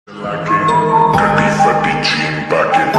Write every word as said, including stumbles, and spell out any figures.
Like it, got me for the gym back in